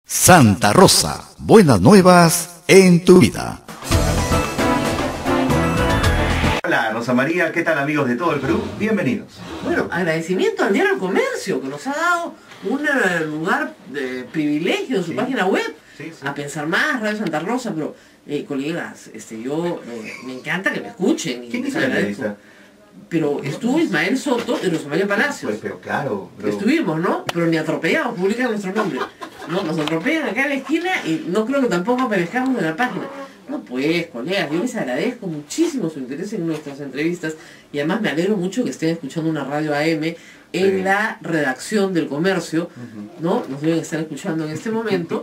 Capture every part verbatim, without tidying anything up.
Santa Rosa, buenas nuevas en tu vida. Hola Rosa María, ¿qué tal amigos de todo el Perú? Bienvenidos. Bueno, agradecimiento al Diario del Comercio, que nos ha dado un eh, lugar de privilegio en su Sí. página web, Sí, sí. a pensar más, Radio Santa Rosa, pero eh, colegas, este, yo eh, me encanta que me escuchen. Y ¿Quién les hizo la agradezco. entrevista? Pero estuvo Ismael Soto y Rosa María Palacios. Pues, pero claro, pero... Estuvimos, ¿no? Pero ni atropellados, publican nuestro nombre. No, nos atropellan acá en la esquina y no creo que tampoco aparezcamos en la página. No pues, colegas, yo les agradezco muchísimo su interés en nuestras entrevistas y además me alegro mucho que estén escuchando una radio A M en Sí. la redacción del Comercio, Ujú. ¿no? Nos deben estar escuchando en este momento,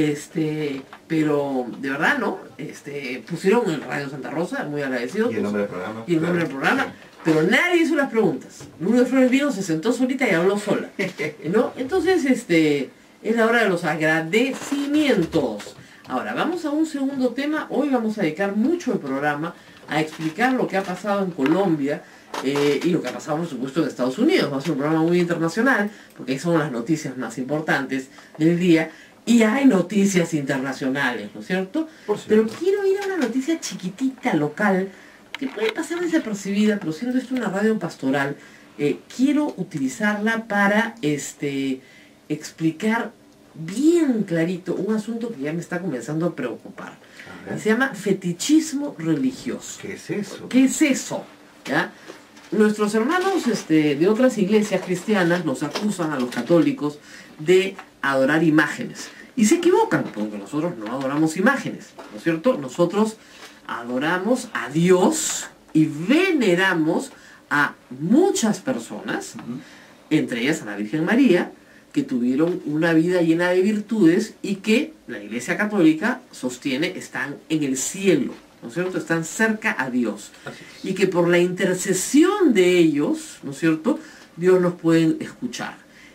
este, pero de verdad, ¿no? Este, pusieron el Radio Santa Rosa, muy agradecidos. Y el nombre del programa. Y el nombre del Claro. programa, pero nadie hizo las preguntas. Lourdes Flores vino, se sentó solita y habló sola, ¿no? Entonces, este, es la hora de los agradecimientos. Ahora, vamos a un segundo tema. Hoy vamos a dedicar mucho el programa a explicar lo que ha pasado en Colombia eh, y lo que ha pasado, por supuesto, en Estados Unidos. Va a ser un programa muy internacional, porque ahí son las noticias más importantes del día. Y hay noticias internacionales, ¿no es cierto? Por Pero cierto. quiero ir a una noticia chiquitita, local, que puede pasar desapercibida, pero siendo esto una radio pastoral, eh, quiero utilizarla para este, explicar bien clarito un asunto que ya me está comenzando a preocupar. A ver, Se llama fetichismo religioso. ¿qué es eso? ¿Qué es eso? ¿Ya? Nuestros hermanos este, de otras iglesias cristianas nos acusan a los católicos de adorar imágenes. Y se equivocan, porque nosotros no adoramos imágenes, ¿no es cierto? Nosotros adoramos a Dios y veneramos a muchas personas, Ujú. entre ellas a la Virgen María, que tuvieron una vida llena de virtudes y que la Iglesia Católica sostiene están en el cielo, ¿no es cierto? Están cerca a Dios. Así es. Y que por la intercesión de ellos, ¿no es cierto?, Dios los puede escuchar.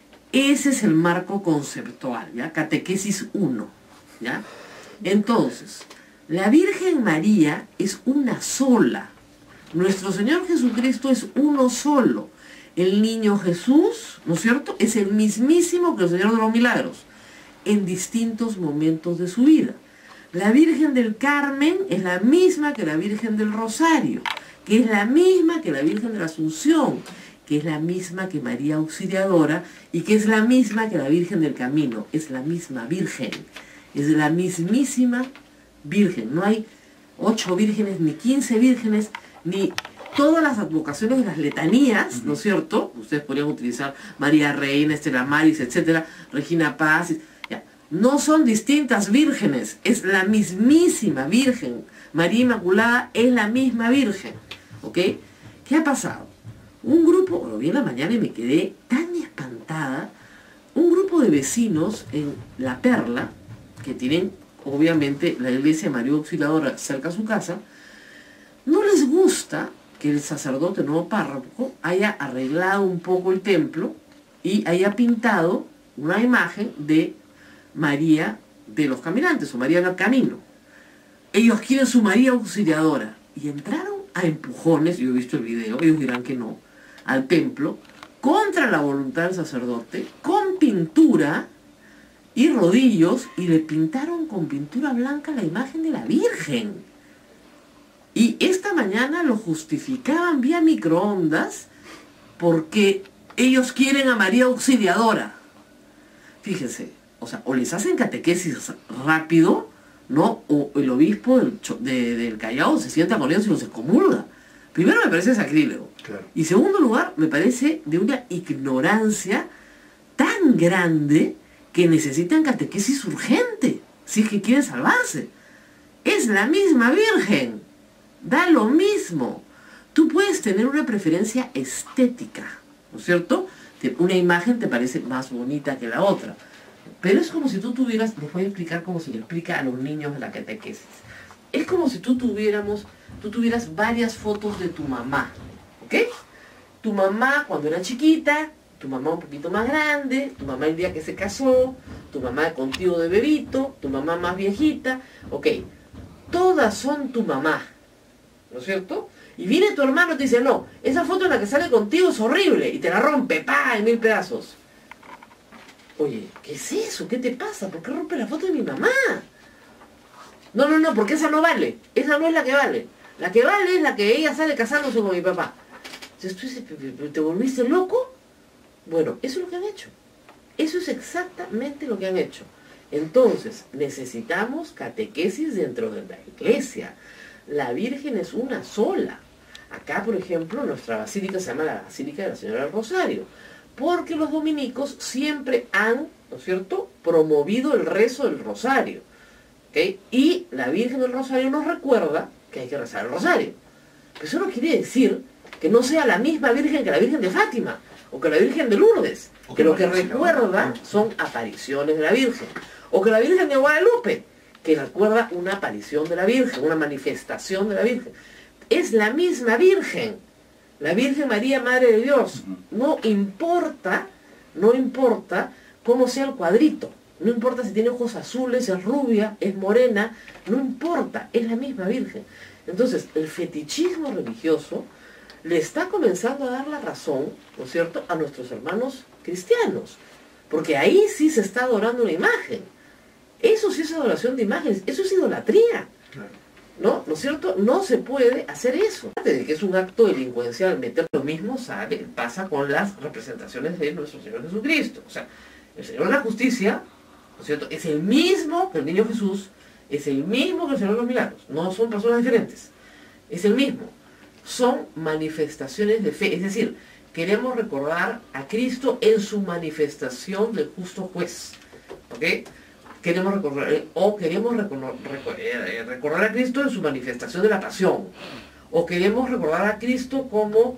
Ese es el marco conceptual, ¿ya? Catequesis uno, ¿ya? Entonces, la Virgen María es una sola. Nuestro Señor Jesucristo es uno solo. El niño Jesús, ¿no es cierto?, es el mismísimo que el Señor de los Milagros, en distintos momentos de su vida. La Virgen del Carmen es la misma que la Virgen del Rosario, que es la misma que la Virgen de la Asunción, que es la misma que María Auxiliadora y que es la misma que la Virgen del Camino. Es la misma Virgen, es la mismísima Virgen. No hay ocho vírgenes, ni quince vírgenes, ni todas las advocaciones de las letanías, ¿no es cierto? Ustedes podrían utilizar María Reina, Estela Maris, etcétera, Regina Paz. Ya. No son distintas vírgenes, es la mismísima Virgen. María Inmaculada es la misma Virgen. ¿Ok? ¿Qué ha pasado? Un grupo, lo vi en la mañana y me quedé tan espantada, un grupo de vecinos en La Perla, que tienen obviamente la iglesia de María Auxiliadora cerca a su casa, no les gusta que el sacerdote, nuevo párroco, haya arreglado un poco el templo y haya pintado una imagen de María de los Caminantes o María del Camino. Ellos quieren su María Auxiliadora y entraron a empujones, yo he visto el video, ellos dirán que no, al templo, contra la voluntad del sacerdote, con pintura y rodillos, y le pintaron con pintura blanca la imagen de la Virgen. Y esta mañana lo justificaban vía microondas porque ellos quieren a María Auxiliadora. Fíjense, o sea, o les hacen catequesis rápido, ¿no? O el obispo del, Cho- de- del Callao se sienta con ellos y los excomulga. Primero me parece sacrílego. Claro. Y segundo lugar, me parece de una ignorancia tan grande que necesitan catequesis urgente, si es que quieren salvarse. Es la misma Virgen, da lo mismo. Tú puedes tener una preferencia estética, ¿no es cierto? Que una imagen te parece más bonita que la otra. Pero es como si tú tuvieras, les voy a explicar como se le explica a los niños de la catequesis. Es como si tú tuviéramos, tú tuvieras varias fotos de tu mamá, ¿ok? Tu mamá cuando era chiquita, tu mamá un poquito más grande, tu mamá el día que se casó, tu mamá contigo de bebito, tu mamá más viejita, ok. Todas son tu mamá, ¿no es cierto? Y viene tu hermano y te dice, no, esa foto en la que sale contigo es horrible, y te la rompe, pa, en mil pedazos. Oye, ¿qué es eso? ¿Qué te pasa? ¿Por qué rompe la foto de mi mamá? No, no, no, porque esa no vale. Esa no es la que vale. La que vale es la que ella sale casándose con mi papá. Entonces tú dices, ¿te volviste loco? Bueno, eso es lo que han hecho. Eso es exactamente lo que han hecho. Entonces, necesitamos catequesis dentro de la iglesia. La Virgen es una sola. Acá, por ejemplo, nuestra basílica se llama la Basílica de la Señora del Rosario, porque los dominicos siempre han, ¿no es cierto?, promovido el rezo del Rosario. ¿Okay? Y la Virgen del Rosario nos recuerda que hay que rezar el Rosario. Pero eso no quiere decir que no sea la misma Virgen que la Virgen de Fátima, o que la Virgen de Lourdes, que, que lo que recuerda son apariciones de la Virgen, o que la Virgen de Guadalupe, que recuerda una aparición de la Virgen, una manifestación de la Virgen. Es la misma Virgen, la Virgen María, Madre de Dios. No importa, no importa cómo sea el cuadrito, no importa si tiene ojos azules, es rubia, es morena, no importa, es la misma Virgen. Entonces, el fetichismo religioso le está comenzando a dar la razón, ¿no es cierto?, a nuestros hermanos cristianos, porque ahí sí se está adorando una imagen. Eso sí es adoración de imágenes, eso es idolatría. Claro. ¿No? ¿No es cierto? No se puede hacer eso. Aparte de que es un acto delincuencial meter lo mismo, sale, pasa con las representaciones de nuestro Señor Jesucristo. O sea, el Señor de la Justicia, ¿no es cierto?, es el mismo que el niño Jesús, es el mismo que el Señor de los Milagros. No son personas diferentes. Es el mismo. Son manifestaciones de fe. Es decir, queremos recordar a Cristo en su manifestación del justo juez. ¿Ok? Queremos recordar, o queremos recordar, recordar a Cristo en su manifestación de la pasión, o queremos recordar a Cristo como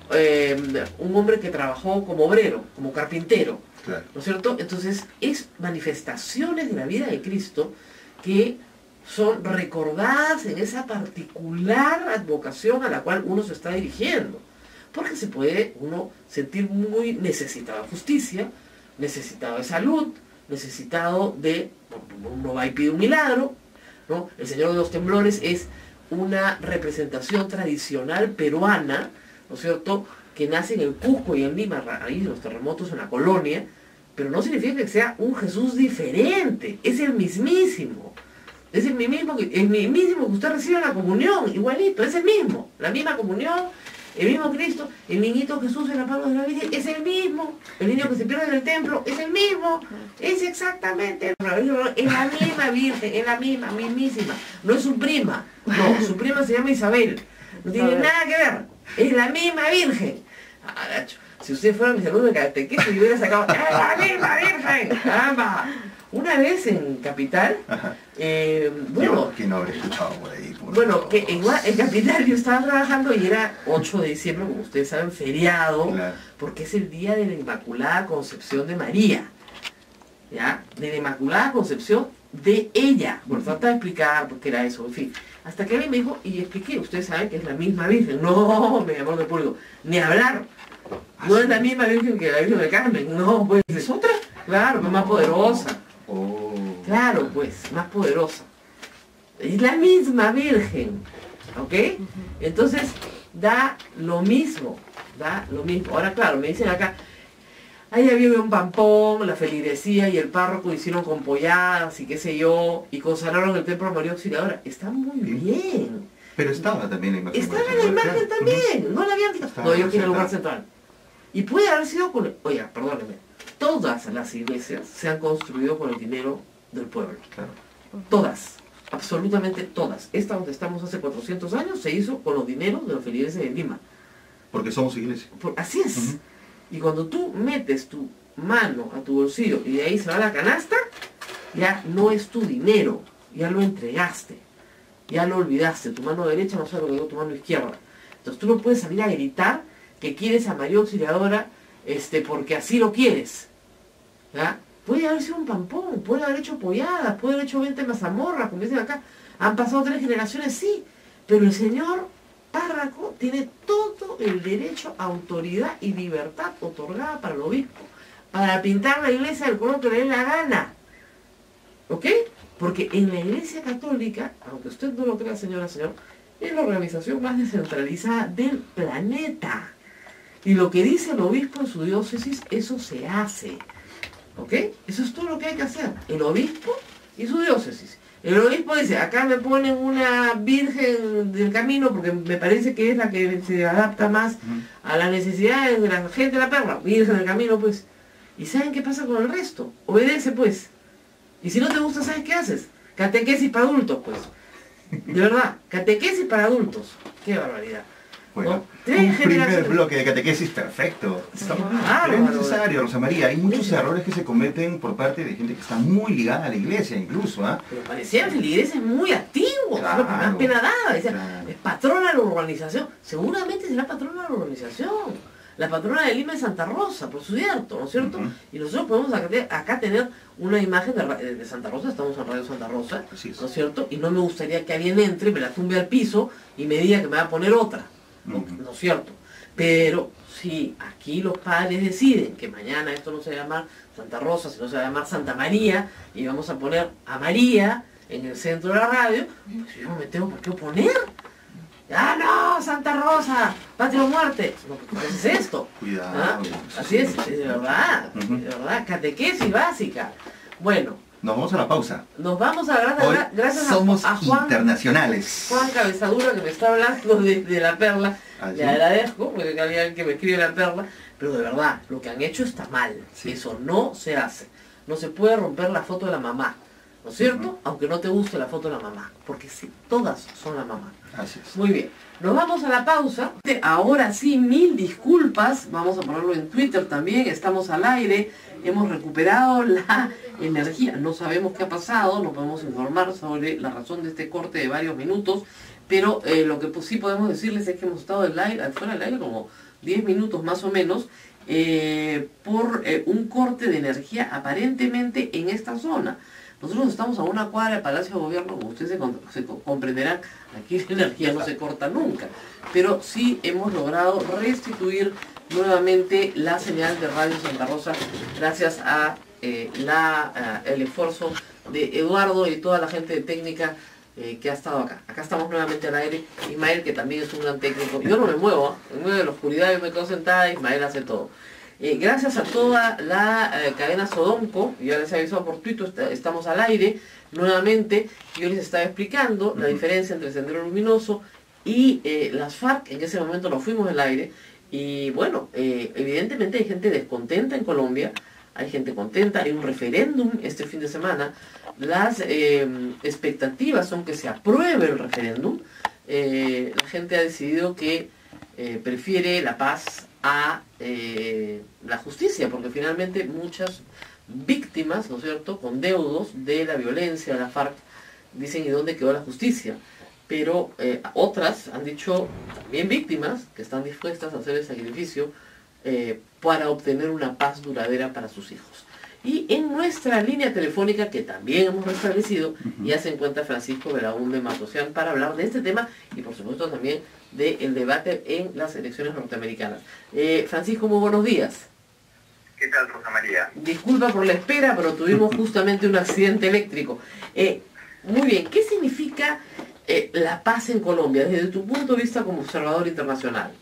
eh, un hombre que trabajó como obrero, como carpintero, claro. ¿No es cierto? Entonces, es manifestaciones de la vida de Cristo que son recordadas en esa particular advocación a la cual uno se está dirigiendo, porque se puede uno sentir muy necesitado de justicia, necesitado de salud, necesitado de, uno va y pide un milagro, ¿no? El Señor de los Temblores es una representación tradicional peruana, ¿no es cierto?, que nace en el Cusco y en Lima, a raíz de los terremotos en la colonia, pero no significa que sea un Jesús diferente, es el mismísimo, es el mismo que, el mismísimo que usted recibe en la comunión, igualito, es el mismo, la misma comunión, el mismo Cristo, el niñito Jesús en la palma de la Virgen es el mismo, el niño que se pierde en el templo es el mismo, es exactamente, es la misma Virgen, es la misma, mismísima, no es su prima, no, su prima se llama Isabel, no tiene nada que ver, es la misma Virgen. Aracho, si usted fuera mi alumno de catequesis y hubiera sacado, ¡es la misma Virgen! ¡Caramba! Una vez en Capital, eh, bueno... ¿Quién no habrá escuchado por ahí? Por bueno, que en, en Capital yo estaba trabajando y era ocho de diciembre, como ustedes saben, feriado, claro, porque es el día de la Inmaculada Concepción de María, ¿ya? De la Inmaculada Concepción de ella. Bueno, trata de explicar por qué era eso, en fin. Hasta que alguien me dijo, y expliqué, ustedes saben que es la misma Virgen. No, me llamó del público, ni hablar. No es la misma Virgen que la Virgen de Carmen, no, pues es otra, claro, es más poderosa. Oh. Claro, pues, más poderosa. Es la misma Virgen, ¿ok? Entonces, da lo mismo, da lo mismo. Ahora, claro, me dicen acá, ahí había un pampón, la feligresía y el párroco hicieron con polladas y qué sé yo, y consagraron el templo a María Auxiliadora. Está muy bien. Pero estaba también la imagen. Estaba en la imagen también, no la habían quitado. No, yo quiero el lugar central. Y puede haber sido con... Oiga, perdóneme. Todas las iglesias se han construido con el dinero del pueblo. Claro. Todas. Absolutamente todas. Esta donde estamos hace cuatrocientos años se hizo con los dineros de los feligreses de Lima. Porque somos iglesia. Por, así es. Uh-huh. Y cuando tú metes tu mano a tu bolsillo y de ahí se va la canasta, ya no es tu dinero. Ya lo entregaste. Ya lo olvidaste. Tu mano derecha no sabe lo que dio tu mano izquierda. Entonces tú no puedes salir a gritar que quieres a María Auxiliadora este, porque así lo quieres. ¿Ya? Puede haber sido un pampón, puede haber hecho polladas, puede haber hecho veinte mazamorras, como dicen acá. Han pasado tres generaciones, sí, pero el señor párroco tiene todo el derecho, autoridad y libertad otorgada para el obispo, para pintar la iglesia del color que le dé la gana. ¿Ok? Porque en la iglesia católica, aunque usted no lo crea, señora, señor, es la organización más descentralizada del planeta. Y lo que dice el obispo en su diócesis, eso se hace. ¿Ok? Eso es todo lo que hay que hacer. El obispo y su diócesis. El obispo dice, acá me ponen una virgen del camino porque me parece que es la que se adapta más a las necesidades de la gente de la perla. Virgen del camino, pues. ¿Y saben qué pasa con el resto? Obedece, pues. Y si no te gusta, ¿sabes qué haces? Catequesis para adultos, pues. De verdad, catequesis para adultos. Qué barbaridad. Bueno, ¿no? Tres un primer generaciones. bloque de catequesis perfecto. Estamos, Claro, es claro. necesario, Rosa María. Hay muchos errores que se cometen por parte de gente que está muy ligada a la iglesia, incluso. ¿ah? Pero parecía que la iglesia es muy antiguo, Claro, lo que más pena daba. Decía, claro. es patrona de la urbanización. Seguramente será patrona de la urbanización. La patrona de Lima es Santa Rosa, por cierto, ¿no es cierto? Uh-huh. Y nosotros podemos acá, acá tener una imagen de, ra- de Santa Rosa, estamos en Radio Santa Rosa, Así es. ¿no es cierto? Y no me gustaría que alguien entre, me la tumbe al piso y me diga que me va a poner otra, ¿no, Uh-huh. ¿no es cierto? Pero si aquí los padres deciden que mañana esto no se va a llamar Santa Rosa, sino se va a llamar Santa María, y vamos a poner a María en el centro de la radio, pues yo no me tengo por qué oponer. ¡Ah, no! ¡Santa Rosa! ¡Patria o muerte! No, ¿qué es esto? Cuidado. ¿Ah? Así es, es de verdad, Ujú. de verdad, catequesis básica. Bueno, Nos vamos a la pausa. nos vamos a gracias, Hoy gracias somos a, a Juan, internacionales. Juan Cabezadura, que me está hablando de, de la perla. ¿Ah, Le sí? agradezco, porque hay alguien que me escribe la perla, pero de verdad, lo que han hecho está mal. Sí. Eso no se hace. No se puede romper la foto de la mamá, ¿no es cierto? Ujú. Aunque no te guste la foto de la mamá, porque sí, todas son la mamá. Así es. Muy bien, nos vamos a la pausa. Ahora sí, mil disculpas. Vamos a ponerlo en Twitter también. Estamos al aire. Hemos recuperado la energía. No sabemos qué ha pasado. No podemos informar sobre la razón de este corte de varios minutos. Pero eh, lo que pues, sí podemos decirles es que hemos estado del aire, fuera del aire como diez minutos más o menos. Eh, por eh, un corte de energía aparentemente en esta zona. Nosotros estamos a una cuadra del Palacio de Gobierno, como ustedes se, con- se co- comprenderán, aquí la energía no se corta nunca, pero sí hemos logrado restituir nuevamente la señal de Radio Santa Rosa gracias a eh, la, a el esfuerzo de Eduardo y toda la gente de técnica eh, que ha estado acá. Acá estamos nuevamente al aire. Ismael, que también es un gran técnico. Yo no me muevo, ¿eh? En medio de la oscuridad yo me quedo sentada, Ismael hace todo. Eh, gracias a toda la eh, cadena Sodomco, ya les he avisado por Twitter, está- estamos al aire nuevamente. Yo les estaba explicando la diferencia entre Sendero Luminoso y eh, las FARC. En ese momento nos fuimos al aire y bueno, eh, evidentemente hay gente descontenta en Colombia, hay gente contenta, hay un referéndum este fin de semana. Las eh, expectativas son que se apruebe el referéndum. Eh, la gente ha decidido que eh, prefiere la paz a eh, la justicia, porque finalmente muchas víctimas, ¿no es cierto?, con deudos de la violencia de la FARC, dicen, ¿y dónde quedó la justicia? Pero eh, otras han dicho, también víctimas, que están dispuestas a hacer el sacrificio eh, para obtener una paz duradera para sus hijos. Y en nuestra línea telefónica, que también hemos restablecido, ya se encuentra Francisco Belaúnde Matosian para hablar de este tema y por supuesto también del debate en las elecciones norteamericanas. Eh, Francisco, muy buenos días. ¿Qué tal, Rosa María? Disculpa por la espera, pero tuvimos justamente un accidente eléctrico. Eh, muy bien, ¿qué significa eh, la paz en Colombia desde tu punto de vista como observador internacional?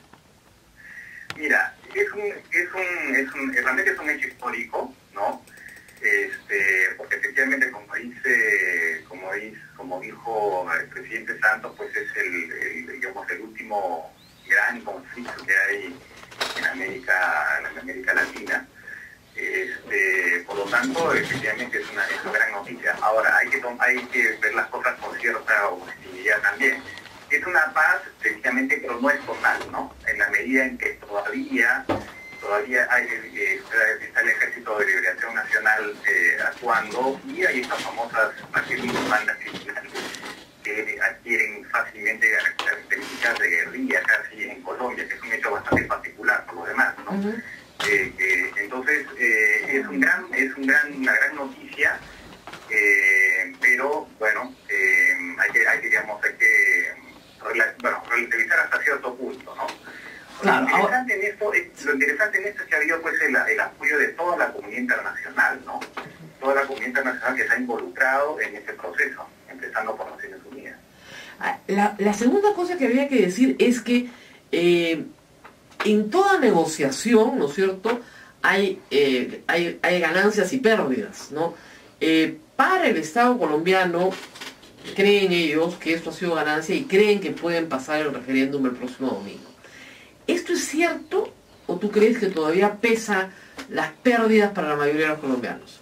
Mira, es un, es un, es un, realmente es un hecho histórico, ¿no? Este, porque efectivamente, como dice, como dice, como dijo el presidente Santos, pues es el, el, digamos, el último gran conflicto que hay en América, en América Latina. Este, por lo tanto, efectivamente es una, es una gran noticia. Ahora, hay que, hay que ver las cosas con cierta objetividad también. Es una paz, efectivamente, pero no es total, ¿no? En la medida en que todavía, todavía hay, eh, está el Ejército de Liberación Nacional eh, actuando y hay estas famosas bandas criminales que adquieren fácilmente características de guerrilla casi en Colombia, que es un hecho bastante particular por lo demás, ¿no? Uh-huh. Eh, eh, entonces eh, es un gran, es un gran, una gran noticia, eh, pero bueno, eh, hay que, hay que, digamos, hay que bueno, relativizar hasta cierto punto, ¿no? Claro, lo, interesante ahora... en esto es, lo interesante en esto es que ha habido pues el, el apoyo de toda la comunidad internacional, ¿no? Toda la comunidad internacional que se ha involucrado en este proceso, empezando por Naciones Unidas. La, la segunda cosa que había que decir es que eh, en toda negociación, ¿no es cierto?, hay, eh, hay, hay ganancias y pérdidas, ¿no? Eh, para el Estado colombiano, creen ellos que esto ha sido ganancia y creen que pueden pasar el referéndum el próximo domingo. ¿Esto es cierto o tú crees que todavía pesa las pérdidas para la mayoría de los colombianos?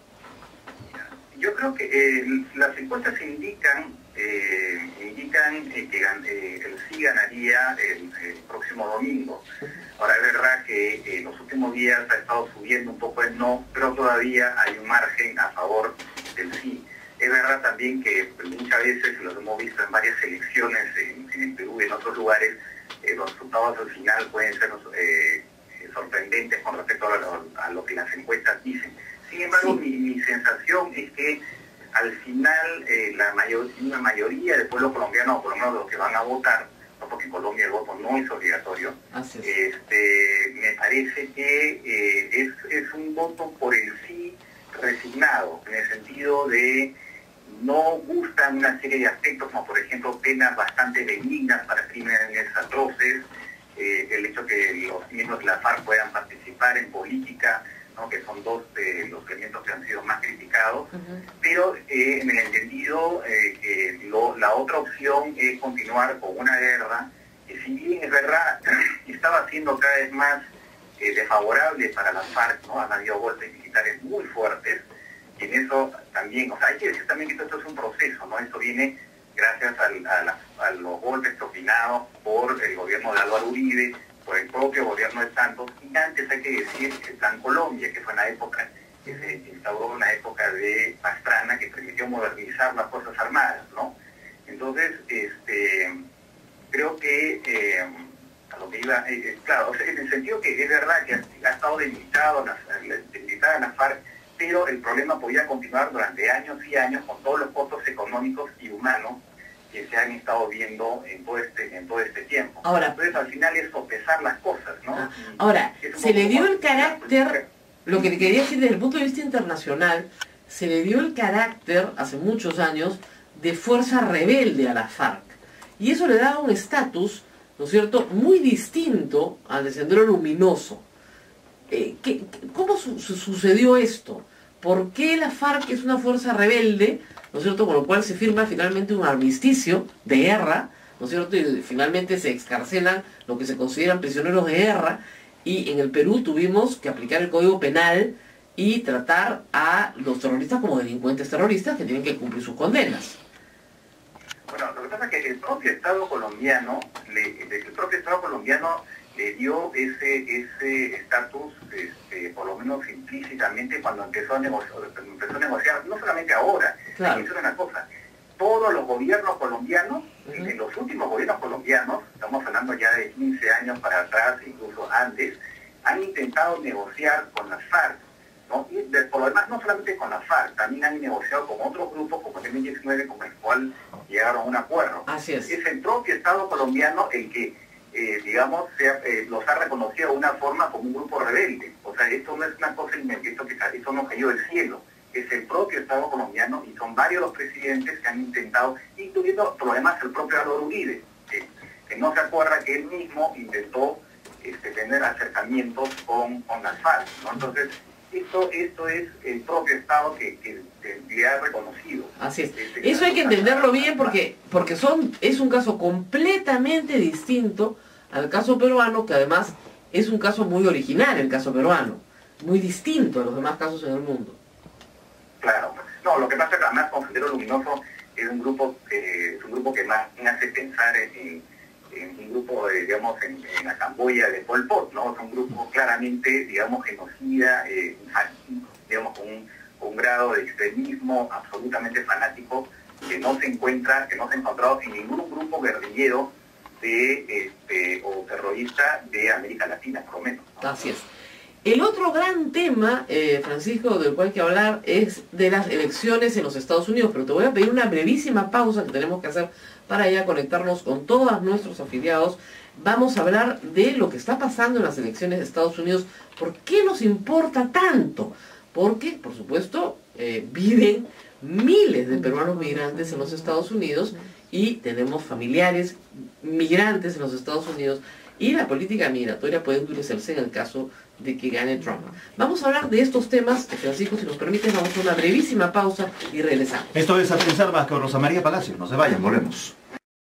Yo creo que eh, las encuestas indican, eh, indican eh, que eh, el sí ganaría el, el próximo domingo. Ahora es verdad que en eh, los últimos días ha estado subiendo un poco el no, pero todavía hay un margen a favor del sí. Es verdad también que muchas veces, lo hemos visto en varias elecciones en, en el Perú y en otros lugares, eh, los resultados al final pueden ser eh, sorprendentes con respecto a lo, a lo que las encuestas dicen. Sin embargo, sí. mi, mi sensación es que al final eh, la mayor, una mayoría del pueblo colombiano, o por lo menos los que van a votar, no porque en Colombia el voto no es obligatorio, es. este, me parece que eh, es, es un voto por el sí resignado, en el sentido de no gustan una serie de aspectos, como por ejemplo penas bastante benignas para crímenes atroces, eh, el hecho que los miembros de la FARC puedan participar en política, ¿no? Que son dos de los elementos que han sido más criticados, uh-huh. pero eh, en el entendido eh, que lo, la otra opción es continuar con una guerra que, si bien es verdad, estaba siendo cada vez más eh, desfavorable para la FARC, ¿no? Han habido golpes militares muy fuertes, y en eso también, o sea, hay que decir también que esto es un proceso, ¿no? Esto viene gracias al, a, la, a los golpes propinados por el gobierno de Álvaro Uribe, por el propio gobierno de Santos, y antes hay que decir que está en Colombia, que fue una época que se instauró una época de Pastrana que permitió modernizar las Fuerzas Armadas, ¿no? Entonces, este, creo que eh, a lo que iba, eh, claro, o sea, en el sentido que es verdad que ha, ha estado debilitado la, debilitada la FARC, pero el problema podía continuar durante años y años con todos los costos económicos y humanos que se han estado viendo en todo este, en todo este tiempo. Ahora, entonces al final es sopesar las cosas, ¿no? Ah, ahora, se le dio el carácter, lo que le quería decir desde el punto de vista internacional, se le dio el carácter hace muchos años de fuerza rebelde a la FARC. Y eso le daba un estatus, ¿no es cierto?, muy distinto al de Sendero Luminoso. Eh, ¿qué, ¿Cómo su, su, sucedió esto? ¿Por qué la FARC es una fuerza rebelde, ¿no es cierto?, con lo cual se firma finalmente un armisticio de guerra, ¿no es cierto?, y finalmente se excarcelan lo que se consideran prisioneros de guerra, y en el Perú tuvimos que aplicar el Código Penal y tratar a los terroristas como delincuentes terroristas que tienen que cumplir sus condenas. Bueno, lo que pasa es que el propio Estado colombiano, le, el propio Estado colombiano le dio ese ese estatus, este, por lo menos implícitamente, cuando empezó a negociar, empezó a negociar no solamente ahora, claro. Eso es una cosa, todos los gobiernos colombianos, uh-huh. en los últimos gobiernos colombianos, estamos hablando ya de quince años para atrás, incluso antes, han intentado negociar con las FARC, ¿no? Y de, por lo demás, no solamente con la FARC, también han negociado con otros grupos, como el M diecinueve, con el cual llegaron a un acuerdo. Así es. Es el propio Estado colombiano el que Eh, digamos, se, eh, los ha reconocido de una forma como un grupo rebelde. O sea, esto no es una cosa inventista, que esto no cayó del cielo. Es el propio Estado colombiano y son varios los presidentes que han intentado, incluyendo por lo demás el propio Álvaro Uribe, que, que no se acuerda que él mismo intentó este, tener acercamientos con, con las FARC, ¿no? Entonces, esto, esto es el propio Estado que, que, que le ha reconocido. Así es. Este, Eso hay que entenderlo bien porque, porque son, es un caso completamente distinto al caso peruano, que además es un caso muy original, el caso peruano, muy distinto a los demás casos en el mundo. Claro. No, lo que pasa es que además con Sendero Luminoso es un grupo que es un grupo que más me hace pensar en, en un grupo, de, digamos, en, en la Camboya de Pol Pot, ¿no? Es un grupo claramente, digamos, genocida, eh, digamos, con un, con un grado de extremismo absolutamente fanático que no se encuentra, que no se ha encontrado en ningún grupo guerrillero de este, o terrorista de América Latina, por lo menos, ¿no? Así es. El otro gran tema, eh, Francisco, del cual hay que hablar es de las elecciones en los Estados Unidos, pero te voy a pedir una brevísima pausa que tenemos que hacer para ya conectarnos con todos nuestros afiliados. Vamos a hablar de lo que está pasando en las elecciones de Estados Unidos. ¿Por qué nos importa tanto? Porque, por supuesto, eh, viven miles de peruanos migrantes en los Estados Unidos y tenemos familiares migrantes en los Estados Unidos y la política migratoria puede endurecerse en el caso de que gane Trump. Vamos a hablar de estos temas, Francisco, si nos permites, vamos a una brevísima pausa y regresamos. Esto es A Pensar Más con Rosa María Palacio. No se vayan, volvemos.